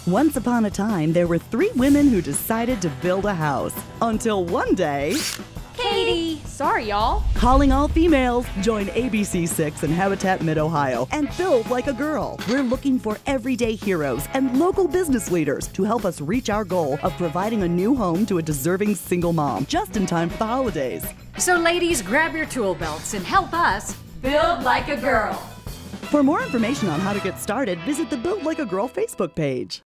Once upon a time, there were three women who decided to build a house. Until one day, Katie! Sorry, y'all. calling all females, join ABC6 in Habitat Mid-Ohio and build like a girl. We're looking for everyday heroes and local business leaders to help us reach our goal of providing a new home to a deserving single mom just in time for the holidays. So ladies, grab your tool belts and help us build like a girl. For more information on how to get started, visit the Build Like a Girl Facebook page.